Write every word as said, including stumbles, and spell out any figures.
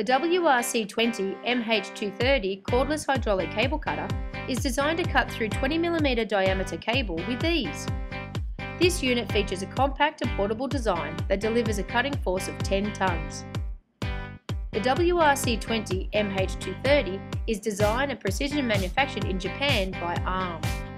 The W R C twenty M H two thirty cordless hydraulic cable cutter is designed to cut through twenty millimeter diameter cable with ease. This unit features a compact and portable design that delivers a cutting force of ten tonnes. The W R C twenty M H two thirty is designed and precision manufactured in Japan by A R M.